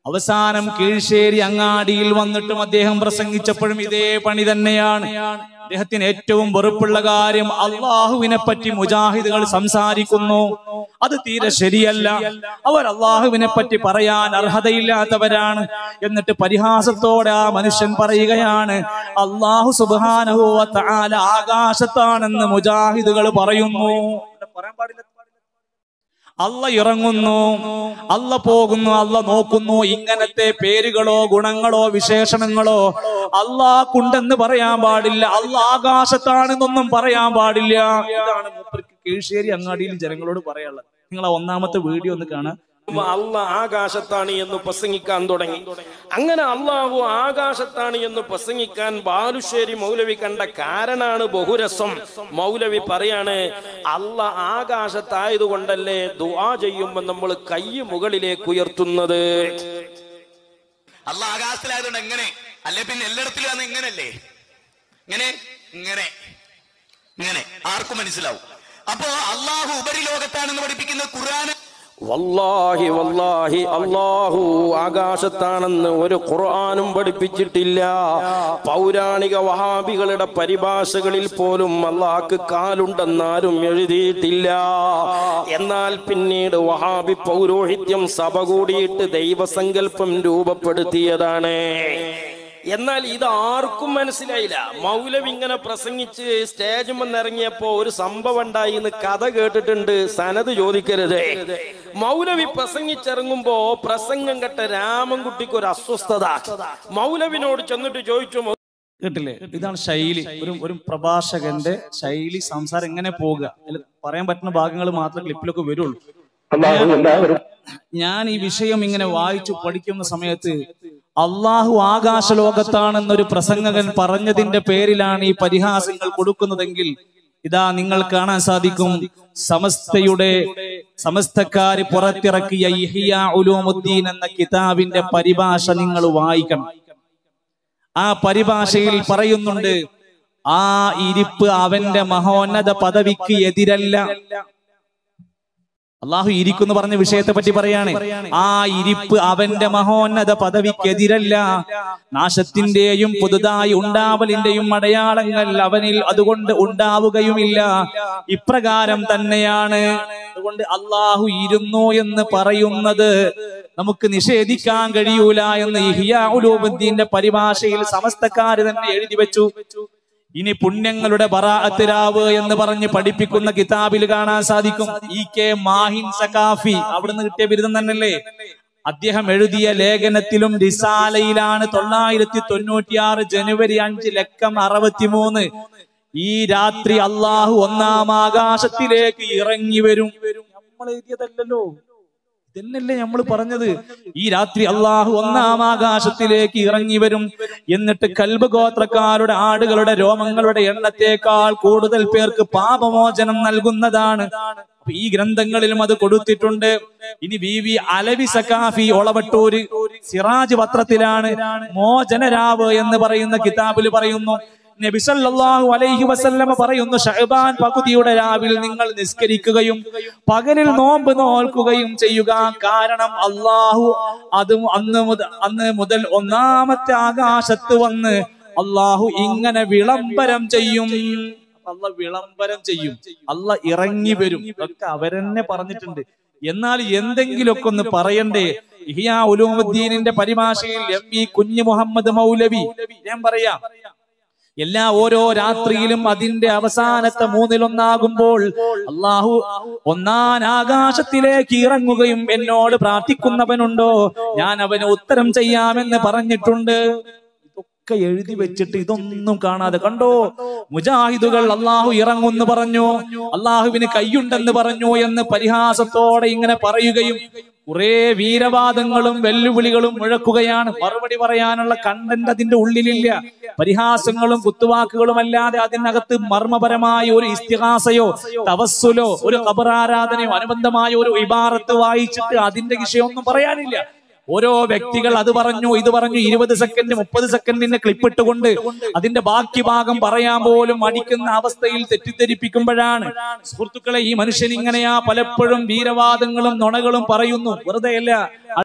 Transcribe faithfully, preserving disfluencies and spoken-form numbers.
അവസാനം കീഴ്ശ്ശേരി അങ്ങാടിയിൽ വന്നിട്ടും അദ്ദേഹം പ്രസംഗിച്ചപ്പോഴും ഇതേ പണി തന്നെയാണ്. അദ്ദേഹത്തിന് ഏറ്റവും വെറുപ്പുള്ള കാര്യം അള്ളാഹുവിനെ പറ്റി മുജാഹിദുകൾ സംസാരിക്കുന്നു, അത് തീരെ ശരിയല്ല, അവർ അള്ളാഹുവിനെ പറ്റി പറയാൻ അർഹതയില്ലാത്തവരാണ്. എന്നിട്ട് പരിഹാസത്തോടെ ആ മനുഷ്യൻ പറയുകയാണ്, അള്ളാഹു സുബ്ഹാനഹു വ തആല ആകാശത്താണെന്ന് മുജാഹിദുകൾ പറയുന്നു. പറയാൻ പാടില്ല. അല്ല ഇറങ്ങുന്നു, അല്ല പോകുന്നു, അല്ല നോക്കുന്നു. ഇങ്ങനത്തെ പേരുകളോ ഗുണങ്ങളോ വിശേഷണങ്ങളോ അല്ലാഹുണ്ടെന്ന് പറയാൻ പാടില്ല, അല്ല ആകാശത്താണെന്നൊന്നും പറയാൻ പാടില്ല. ഇതാണ് മൂപ്പർക്ക് കീഴ്ശ്ശേരി അങ്ങാടിയിൽ ജനങ്ങളോട് പറയാനുള്ളത്. നിങ്ങൾ ആ ഒന്നാമത്തെ വീഡിയോ ഒന്ന് കാണാം. അള്ളാഹ് ആകാശത്താണ് എന്ന് പ്രസംഗിക്കാൻ തുടങ്ങി. അങ്ങനെ അള്ളാഹു ആകാശത്താണ് എന്ന് പ്രസംഗിക്കാൻ ബാലുശ്ശേരി മൗലവി കണ്ട കാരണാണ് ബഹുരസം. മൗലവി പറയാണ്, അള്ളാഹ് ആകാശത്തായതുകൊണ്ടല്ലേ ദുആ ചെയ്യുമ്പോൾ നമ്മൾ കൈ മുകളിലേക്ക് ഉയർത്തുന്നത്. അള്ളാഹ് ആകാശത്തിലായതുകൊണ്ട് എങ്ങനെ അല്ലെ? പിന്നെ എല്ലായിടത്തിലും ആണ് ഇങ്ങനല്ലേ? ഇങ്ങനെ ഇങ്ങനെ ഇങ്ങനെ ആർക്കും മനസ്സിലാവും. അപ്പോ അള്ളാഹു ഉപരിലോകത്താണെന്ന് പഠിപ്പിക്കുന്ന ഖുർആൻ വല്ലാഹി വല്ലാഹി അല്ലാഹു ആകാശത്താണെന്ന് ഒരു ഖുർആനും പഠിപ്പിച്ചിട്ടില്ല. പൗരാണിക വഹാബികളുടെ പരിഭാഷകളിൽ പോലും അല്ലാഹ്ക്ക് കാലുണ്ടെന്നാരും എഴുതിയിട്ടില്ല. എന്നാൽ പിന്നീട് വഹാബി പൗരോഹിത്യം സഭ കൂടിയിട്ട് ദൈവസങ്കല്പം രൂപപ്പെടുത്തിയതാണ്. എന്നാൽ ഇത് ആർക്കും മനസ്സിലായില്ല. മൗലവി ഇങ്ങനെ പ്രസംഗിച്ച് സ്റ്റേജ് ഇറങ്ങിയപ്പോ ഒരു സംഭവം ഉണ്ടായി എന്ന് കഥ കേട്ടിട്ടുണ്ട്, സനത് ചോദിക്കരുത്. മൗലവി പ്രസംഗിച്ചിറങ്ങുമ്പോ പ്രസംഗം കേട്ട രാമൻകുട്ടിക്ക് ഒരു അസ്വസ്ഥത. മൗലവിനോട് ചെന്നിട്ട് ചോദിച്ചു, കേട്ടില്ലേ? ഇതാണ് ശൈലി, ഒരു ഒരു പ്രഭാഷകന്റെ ശൈലി, സംസാരം എങ്ങനെ പോകുക. അതിൽ പറയാൻ പറ്റുന്ന ഭാഗങ്ങൾ മാത്രമേ ക്ലിപ്പിലൊക്കെ വരുള്ളൂ. ഞാൻ ഈ വിഷയം ഇങ്ങനെ വായിച്ചു പഠിക്കുന്ന സമയത്ത് അള്ളാഹു ആകാശലോകത്താണെന്നൊരു പ്രസംഗകൻ പറഞ്ഞതിന്റെ പേരിലാണ് ഈ പരിഹാസങ്ങൾ കൊടുക്കുന്നതെങ്കിൽ ഇതാ നിങ്ങൾ കാണാൻ സാധിക്കും, സമസ്തയുടെ സമസ്തക്കാര് പുറത്തിറക്കിയ ഇഹ്യാ ഉലൂമുദ്ദീൻ എന്ന കിതാബിന്റെ പരിഭാഷ നിങ്ങൾ വായിക്കണം. ആ പരിഭാഷയിൽ പറയുന്നുണ്ട്, ആ ഇരിപ്പ് അവന്റെ മഹോന്നത പദവിക്ക് എതിരല്ല. അള്ളാഹു ഇരിക്കുന്നു പറഞ്ഞ വിഷയത്തെ പറ്റി പറയാണ്. ആ ഇരിപ്പ് അവന്റെ മഹോന്നത പദവിക്കെതിരല്ല. നാശത്തിന്റെയും പുതുതായി ഉണ്ടാവലിന്റെയും അടയാളങ്ങൾ അവനിൽ അതുകൊണ്ട് ഉണ്ടാവുകയുമില്ല. ഇപ്രകാരം തന്നെയാണ്. അതുകൊണ്ട് അള്ളാഹു ഇരുന്നു എന്ന് പറയുന്നത് നമുക്ക് നിഷേധിക്കാൻ കഴിയൂല എന്ന് ഇഹ്യാ ഉലൂമുദ്ദീന്റെ പരിഭാഷയിൽ സമസ്തക്കാര് തന്നെ എഴുതി വെച്ചു. ഇനി പുണ്യങ്ങളുടെ ബറാഅത്ത് രാവ് എന്ന് പറഞ്ഞ് പഠിപ്പിക്കുന്ന കിതാബിൽ കാണാൻ സാധിക്കും, ഇ കെ മാഹിൻ സഖാഫി, അവിടുന്ന് കിട്ടിയ ബിരുദം തന്നെയല്ലേ, അദ്ദേഹം എഴുതിയ ലേഖനത്തിലും റിസാലയിലാണ് തൊള്ളായിരത്തി തൊണ്ണൂറ്റിയാറ് ജനുവരി അഞ്ച് ലക്കം അറുപത്തിമൂന്ന് ഈ രാത്രി അള്ളാഹു ഒന്നാം ആകാശത്തിലേക്ക് ഇറങ്ങി വരും. നമ്മൾ എഴുതിയതല്ലല്ലോ, ഇതന്നല്ലേ നമ്മൾ പറഞ്ഞത്. ഈ രാത്രി അള്ളാഹു ഒന്നാം ആകാശത്തിലേക്ക് ഇറങ്ങി വരും. എന്നിട്ട് കൽബ് ഗോത്രക്കാരുടെ ആടുകളുടെ രോമങ്ങളുടെ എണ്ണത്തേക്കാൾ കൂടുതൽ പേർക്ക് പാപമോചനം നൽകുന്നതാണ്. ഈ ഗ്രന്ഥങ്ങളിലും അത് കൊടുത്തിട്ടുണ്ട്. ഇനി വി വി അലവി സഖാഫി ഒളവട്ടൂര് സിറാജ് പത്രത്തിലാണ് മോചനരാവ് എന്ന് പറയുന്ന കിതാബിൽ പറയുന്നു, നബി സല്ലല്ലാഹു അലൈഹി വസല്ലമ പറയുന്നു, ശഅബാൻ പകുതിയുടെ രാവിൽ നിങ്ങൾ നിസ്കരിക്കുകയും പകലിൽ നോമ്പ് നോൽക്കുകയും ചെയ്യുക. കാരണം അള്ളാഹു അത് അന്ന് മുതൽ അന്ന് മുതൽ ഒന്നാമത്തെ ആകാശത്ത് വന്ന് അള്ളാഹു ഇങ്ങനെ വിളംബരം ചെയ്യും. അല്ല വിളംബരം ചെയ്യും, അല്ല ഇറങ്ങി വരും. ഇതൊക്കെ അവരെന്നെ പറഞ്ഞിട്ടുണ്ട്. എന്നാൽ എന്തെങ്കിലുമൊക്കെ ഒന്ന് പറയണ്ടേ? ഇഹ്യാ ഉലൂമുദ്ദീനിന്റെ പരിഭാഷയിൽ എം വി കുഞ്ഞു മുഹമ്മദ് മൗലവി, ഞാൻ പറയാം, എല്ലാ ഓരോ രാത്രിയിലും അതിന്റെ അവസാനത്തെ മൂന്നിലൊന്നാകുമ്പോൾ അള്ളാഹു ഒന്നാം ആകാശത്തിലേക്ക് ഇറങ്ങുകയും എന്നോട് പ്രാർത്ഥിക്കുന്നവനുണ്ടോ ഞാൻ അവന് ഉത്തരം ചെയ്യാമെന്ന് പറഞ്ഞിട്ടുണ്ട്. ഇതൊക്കെ എഴുതി വെച്ചിട്ട് ഇതൊന്നും കാണാതെ കണ്ടോ, മുജാഹിദുകൾ അള്ളാഹു ഇറങ്ങുന്നു പറഞ്ഞു, അള്ളാഹുവിന് കയ്യുണ്ടെന്ന് പറഞ്ഞു എന്ന് പരിഹാസത്തോടെ ഇങ്ങനെ പറയുകയും കുറെ വീരവാദങ്ങളും വെല്ലുവിളികളും മുഴക്കുകയാണ്. മറുപടി പറയാനുള്ള കണ്ടന്റ് അതിന്റെ ഉള്ളിലില്ല. പരിഹാസങ്ങളും കുത്തുവാക്കുകളും അല്ലാതെ അതിനകത്ത് മർമ്മപരമായ ഒരു ഇസ്തിഗാസയോ തവസ്സുലോ ഒരു ഖബർ ആരാധനയോ അനുബന്ധമായ ഒരു ഇബാറത്ത് വായിച്ചിട്ട് അതിന്റെ വിഷയമൊന്നും പറയാനില്ല. ഓരോ വ്യക്തികൾ അത് പറഞ്ഞു ഇത് പറഞ്ഞു ഇരുപത് സെക്കൻഡ് മുപ്പത് സെക്കൻഡിന്റെ ക്ലിപ്പ് ഇട്ടുകൊണ്ട് അതിന്റെ ബാക്കി ഭാഗം പറയാൻ പോലും മടിക്കുന്ന അവസ്ഥയിൽ തെറ്റിദ്ധരിപ്പിക്കുമ്പോഴാണ്. സുഹൃത്തുക്കളെ, ഈ മനുഷ്യൻ ഇങ്ങനെയാ പലപ്പോഴും വീരവാദങ്ങളും നുണകളും പറയുന്നു, വെറുതെയല്ല.